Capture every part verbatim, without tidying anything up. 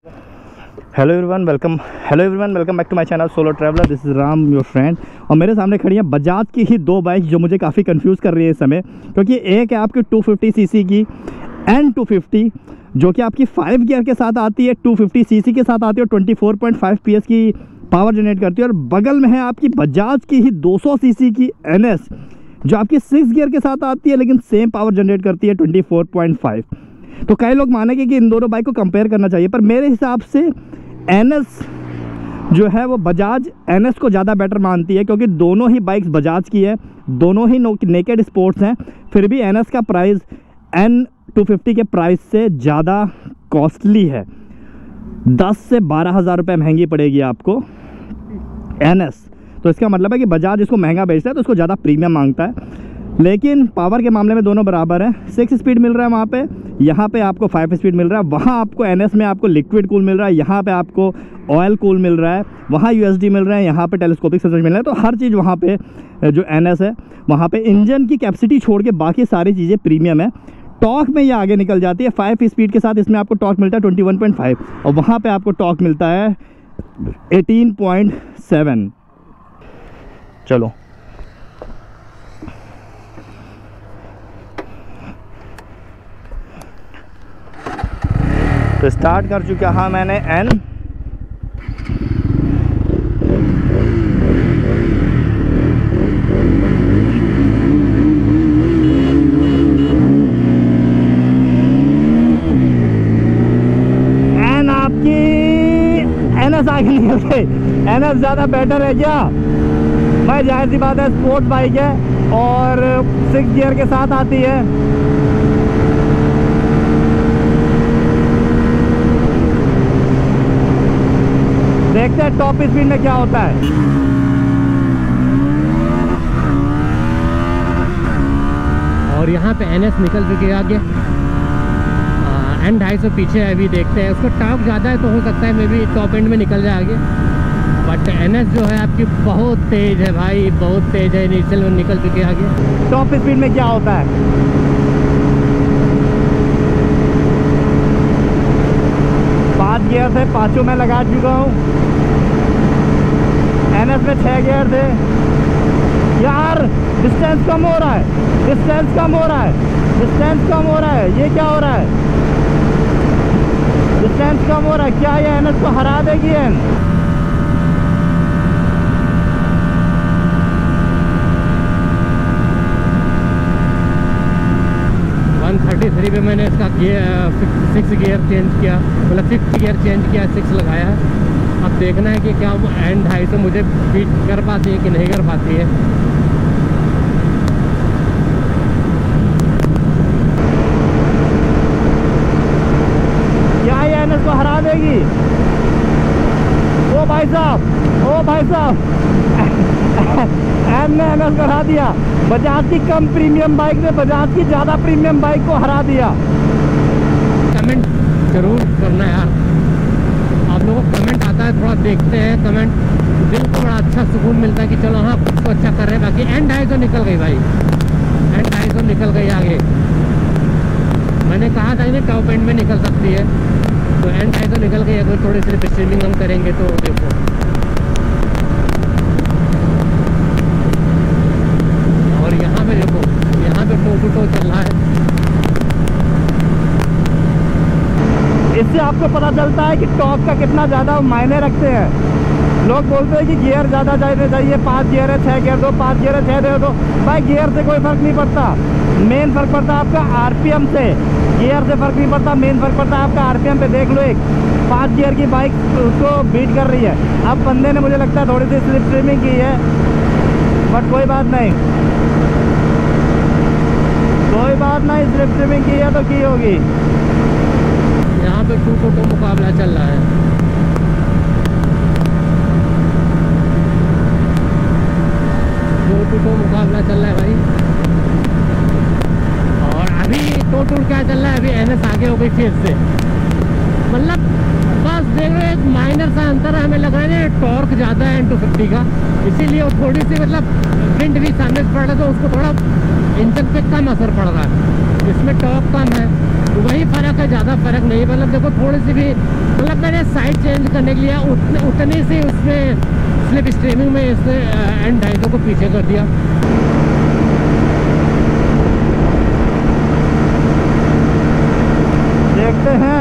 Hello everyone welcome hello everyone welcome back to my channel solo traveller. This is Ram your friend. और मेरे सामने खड़ी है बजाज की ही दो बाइक जो मुझे काफ़ी कंफ्यूज कर रही है इस समय, क्योंकि एक है आपकी टू फिफ्टी सीसी की एन टू फिफ्टी जो कि आपकी फाइव गियर के साथ आती है, टू फिफ्टी सीसी के साथ आती है और twenty four point five PS की पावर जनरेट करती है। और बगल में है आपकी बजाज की ही टू हंड्रेड सीसी की एन एस जो आपकी सिक्स गियर के साथ आती है लेकिन सेम पावर जनरेट करती है ट्वेंटी फोर पॉइंट फाइव। तो कई लोग मानेंगे कि इन दोनों बाइक को कंपेयर करना चाहिए, पर मेरे हिसाब से एन एस जो है वो बजाज एन एस को ज़्यादा बेटर मानती है, क्योंकि दोनों ही बाइक्स बजाज की है, दोनों ही नेकेड स्पोर्ट्स हैं। फिर भी एन एस का प्राइस एन टू फिफ्टी के प्राइस से ज़्यादा कॉस्टली है, दस से बारह हज़ार रुपये महंगी पड़ेगी आपको एन एस। तो इसका मतलब है कि बजाज इसको महंगा बेचता है तो इसको ज़्यादा प्रीमियम मांगता है। लेकिन पावर के मामले में दोनों बराबर है। सिक्स स्पीड मिल रहा है वहाँ पे, यहाँ पे आपको फाइव स्पीड मिल रहा है। वहाँ आपको एन एस में आपको लिक्विड कूल मिल रहा है, यहाँ पे आपको ऑयल कूल मिल रहा है। वहाँ यूएसडी मिल रहा है, यहाँ पे टेलीस्कोपिक सिस्टम मिल रहा है। तो हर चीज़ वहाँ पे जो एन एस है वहाँ पे इंजन की कैपेसिटी छोड़ के बाकी सारी चीज़ें प्रीमियम है। टॉर्क में ये आगे निकल जाती है। फाइव स्पीड के साथ इसमें आपको टॉर्क मिलता है ट्वेंटी वन पॉइंट फाइव और वहाँ पर आपको टॉर्क मिलता है एटीन पॉइंट सेवन। चलो तो स्टार्ट कर चुका हाँ मैंने एन। एन आपकी एन एस आगे निकल गई। एन एस ज़्यादा बेटर है क्या भाई? जाहिर सी बात है, स्पोर्ट बाइक है और सिक्स गियर के साथ आती है। देखते हैं टॉप स्पीड में क्या होता है। और यहाँ पे एन एस निकल चुकी है आगे, एन ढाई सौ पीछे है। अभी देखते हैं, उसको टॉर्क ज़्यादा है तो हो सकता है मे भी टॉप एंड में निकल जाए आगे। बट एन एस जो है आपकी बहुत तेज़ है भाई, बहुत तेज़ है। इनिशियल में निकल चुकी है आगे। टॉप स्पीड में क्या होता है? पाँच गियर थे, पाँचों में लगा चुका हूँ। एन एस में छः गियर थे। यार डिस्टेंस कम हो रहा है, डिस्टेंस कम हो रहा है, डिस्टेंस कम हो रहा है। ये क्या हो रहा है? डिस्टेंस कम हो रहा है। क्या ये एन एस को हरा देगी? एन वन थर्टी थ्री पे मैंने इसका गियर सिक्स गियर चेंज किया, मतलब फिफ्थ गियर चेंज किया, सिक्स लगाया है। अब देखना है कि क्या वो एन ढाई सौ मुझे बीट कर पाती है कि नहीं कर पाती है। क्या ये एन एस को हरा देगी? ओ भाई साहब, ओ भाई साहब, एन ने एन एस को हरा दिया। बजाज की कम प्रीमियम बाइक ने बजाज की ज़्यादा प्रीमियम बाइक को हरा दिया। कमेंट जरूर करना यार, आप लोगों को कमेंट आता है, थोड़ा देखते हैं कमेंट, दिल को बड़ा अच्छा सुकून मिलता है कि चलो हाँ कुछ तो अच्छा कर रहे हैं। बाकी एन ढाई सौ निकल गई भाई, एन ढाई सौ निकल गई आगे। मैंने कहा था कि टॉप एंड में निकल सकती है, तो एन ढाई सौ निकल गई। अगर थोड़ी सी स्ट्रीमिंग हम करेंगे तो देखो, और यहाँ पे देखो, यहाँ पे टो टू टो चल रहा है। इससे आपको पता चलता है कि टॉप का कितना ज़्यादा मायने रखते हैं। लोग बोलते हैं कि गियर ज़्यादा जाने चाहिए, पाँच गियर है छः गियर दो, पाँच गियर है छः दे दो। भाई गियर से कोई फ़र्क नहीं पड़ता, मेन फ़र्क पड़ता है आपका आरपीएम से। गियर से फ़र्क नहीं पड़ता, मेन फ़र्क पड़ता है आपका आरपीएम पे। देख लो, एक पाँच गियर की बाइक उसको बीट कर रही है। अब बंदे ने मुझे लगता है थोड़ी सी स्लिप स्ट्रीमिंग की है, बट कोई बात नहीं, कोई बात नहीं, स्लिप स्ट्रीमिंग की है तो की होगी। यहाँ पे टू टू टू मुकाबला चल रहा है। टू टू टू मुकाबला चल रहा है भाई। और अभी टू टू क्या चल रहा है? अभी एन एस आगे हो गई फेज से, मतलब बस देख रहे हो एक माइनर सा अंतर है। हमें लग रहा है टॉर्क ज़्यादा है एन टू फिफ्टी का, इसीलिए वो थोड़ी सी मतलब विंड भी सामने से पड़ रहा है तो उसको थोड़ा इंजन पे कम असर पड़ रहा है। इसमें टॉर्क कम है वही फ़र्क है, ज़्यादा फ़र्क नहीं। मतलब देखो थोड़ी सी भी, मतलब मैंने साइड चेंज करने के लिए उतने उतने से उसमें स्लिप स्ट्रीमिंग में इसने एन ढाई सौ को पीछे कर दिया। देखते हैं,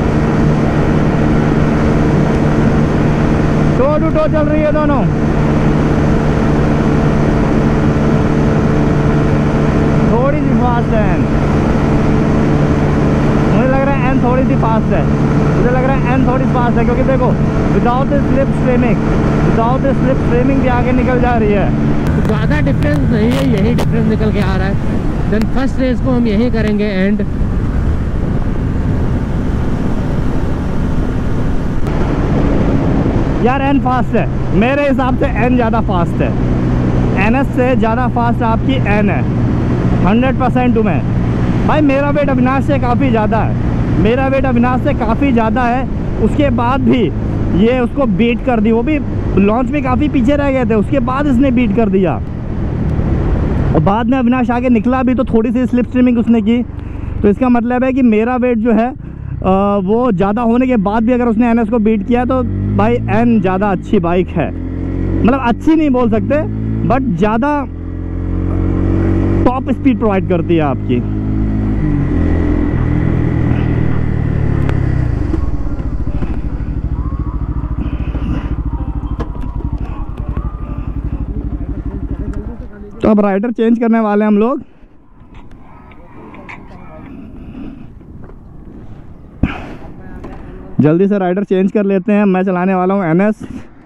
टो टू टो चल रही है दोनों। थोड़ी सी फास्ट है एन, मुझे लग रहा है एन थोड़ी सी फास्ट है, मुझे लग रहा है एन थोड़ी फास्ट है, क्योंकि देखो without slip streaming without slip streaming भी आगे निकल जा रही है। ज़्यादा डिफरेंस नहीं है, यही डिफरेंस निकल के आ रहा है। देन फर्स्ट रेस को हम यही करेंगे एंड। यार एन फास्ट है, मेरे हिसाब से एन ज़्यादा फास्ट है, एन एस से ज़्यादा फास्ट आपकी एन है, हंड्रेड परसेंट में। भाई मेरा वेट अविनाश से काफ़ी ज़्यादा है, मेरा वेट अविनाश से काफ़ी ज़्यादा है, उसके बाद भी ये उसको बीट कर दी। वो भी लॉन्च में काफ़ी पीछे रह गए थे, उसके बाद इसने बीट कर दिया, और बाद में अविनाश आगे निकला भी तो थोड़ी सी स्लिप स्ट्रीमिंग उसने की। तो इसका मतलब है कि मेरा वेट जो है आ, वो ज़्यादा होने के बाद भी अगर उसने एन एस को बीट किया तो भाई एन ज़्यादा अच्छी बाइक है। मतलब अच्छी नहीं बोल सकते, बट ज़्यादा टॉप स्पीड प्रोवाइड करती है आपकी। तो अब राइडर चेंज करने वाले हैं हम लोग। जल्दी से राइडर चेंज कर लेते हैं। मैं चलाने वाला हूँ एन एस।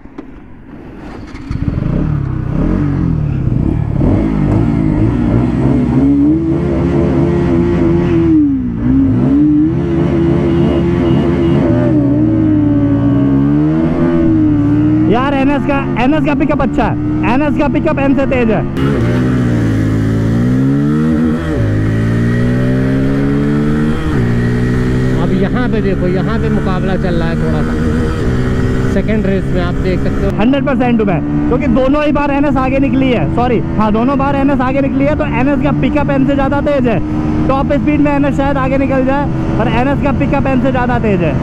यार एन एस का एन एस का पिकअप अच्छा है, एन एस का पिकअप एन से तेज है। अब यहाँ पे देखो, यहाँ पे मुकाबला चल रहा है थोड़ा सा सेकेंड रेस में, आप देख सकते हो हंड्रेड परसेंट में, क्योंकि दोनों ही बार एन एस आगे निकली है। सॉरी हाँ, दोनों बार एन एस आगे निकली है, तो एन एस का पिकअप एन से ज़्यादा तेज है। टॉप स्पीड में एन एस शायद आगे निकल जाए, पर एन एस का पिकअप एन से ज़्यादा तेज है।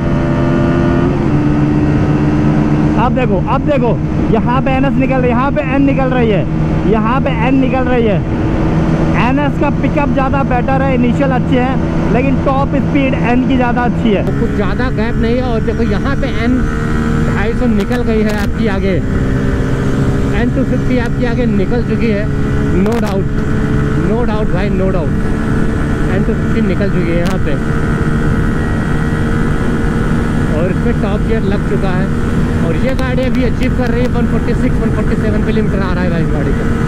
अब देखो अब देखो यहाँ पे एन एस निकल रही है, यहाँ पे एन निकल रही है, यहाँ पे एन निकल रही है। एन एस का पिकअप ज़्यादा बेटर है, इनिशियल अच्छे हैं, लेकिन टॉप स्पीड एन की ज़्यादा अच्छी है। तो कुछ ज़्यादा गैप नहीं है। और देखो यहाँ पे एन ढाई सौ निकल गई है आपकी आगे, एन टू फिफ्टी आपकी आगे निकल चुकी है, नो डाउट नो डाउट भाई, no doubt N two fifty निकल चुकी है यहाँ पे, और इसमें टॉप गियर लग चुका है। और ये गाड़ी अभी अचीव कर रही है one forty six one forty seven kilometre आ रहा है भाई इस गाड़ी का।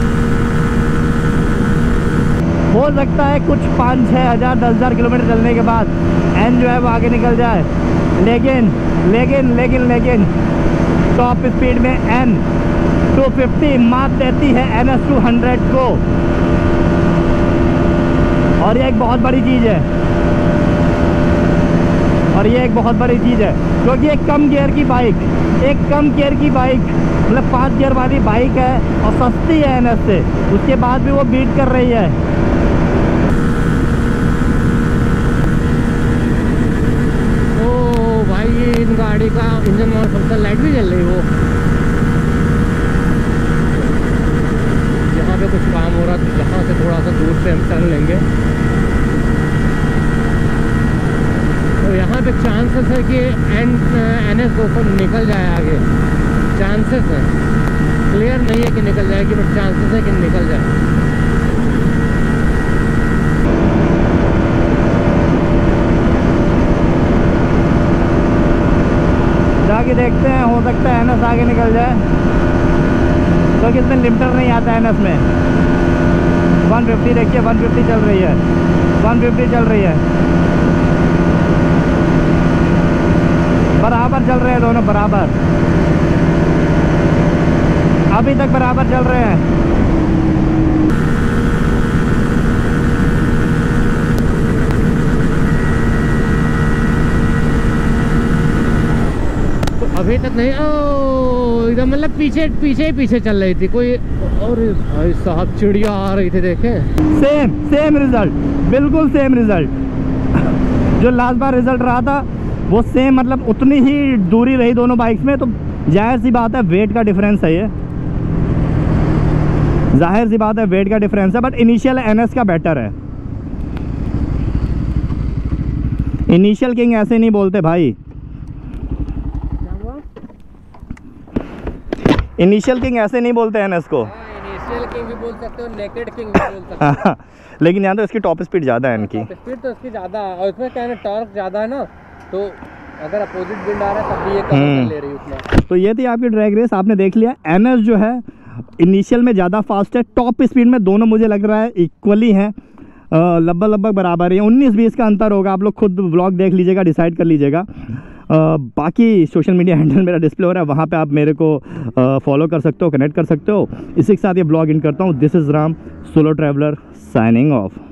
हो सकता है कुछ पाँच छः हज़ार दस हज़ार किलोमीटर चलने के बाद एन जो है वो आगे निकल जाए, लेकिन लेकिन लेकिन लेकिन टॉप स्पीड में एन टू फिफ्टी मात देती है एन एस टू हंड्रेड को, और ये एक बहुत बड़ी चीज़ है, और ये एक बहुत बड़ी चीज़ है, क्योंकि एक कम गियर की बाइक एक कम गियर की बाइक मतलब पाँच गियर वाली बाइक है, और सस्ती है एन एस से, उसके बाद भी वो बीट कर रही है। ओ भाई, ये इन गाड़ी का इंजन और फंक्शन लाइट भी जल रही है। वो यहाँ पे कुछ काम हो रहा, तो यहाँ से थोड़ा सा दूर से हम चल लेंगे। तो यहाँ पे चांसेस है कि एन एन एस दो सौ निकल जाए आगे, चांसेस है, क्लियर नहीं है कि निकल जाएगी, बट चांसेस है कि निकल जाए। जाके देखते हैं, हो सकता है एन एस आगे निकल जाए, क्योंकि इसमें लिमिटर नहीं आता है एन एस में। वन फिफ्टी देखिए, वन फिफ्टी चल रही है, वन फिफ्टी चल रही है, बराबर चल रहे हैं दोनों, बराबर अभी तक बराबर चल रहे हैं। तो अभी तक नहीं, ओ इधर मतलब पीछे पीछे ही पीछे चल रही थी कोई, और भाई साहब चिड़िया आ रही थी, देखें। सेम सेम रिजल्ट, बिल्कुल सेम रिजल्ट। जो लास्ट बार रिजल्ट रहा था वो सेम, मतलब उतनी ही दूरी रही दोनों बाइक्स में। तो जाहिर सी बात है वेट का डिफरेंस है, ये जाहिर सी बात है वेट का डिफरेंस है। बट इनिशियल एनएस का बेटर है। इनिशियल किंग ऐसे नहीं बोलते भाई, इनिशियल किंग ऐसे नहीं बोलते एनएस को। इनिशियल किंग भी बोल सकते हो, नेकेड किंग भी बोल सकते हो। लेकिन यहाँ तो इसकी टॉप स्पीड ज़्यादा है इनकी। स्पीड तो इसकी ज़्यादा है और इसमें क्या है ना, टॉर्क ज़्यादा है ना, तो अगर अपोजिट विंड आ रहा है तब भी ये कवर कर ले रही है उतना। तो ये थी आपकी ड्रैग रेस, आपने देख लिया। एनएस जो है इनिशियल में ज़्यादा फास्ट है, टॉप स्पीड में दोनों मुझे लग रहा है इक्वली हैं, लगभग लगभग बराबर है। उन्नीस बीस का अंतर होगा, आप लोग खुद व्लॉग देख लीजिएगा, डिसाइड कर लीजिएगा। बाकी सोशल मीडिया हैंडल मेरा डिस्प्ले हो रहा है, वहाँ पे आप मेरे को फॉलो कर सकते हो, कनेक्ट कर सकते हो। इसी के साथ ये ब्लॉग इन करता हूँ। This is Ram, solo traveller, signing of.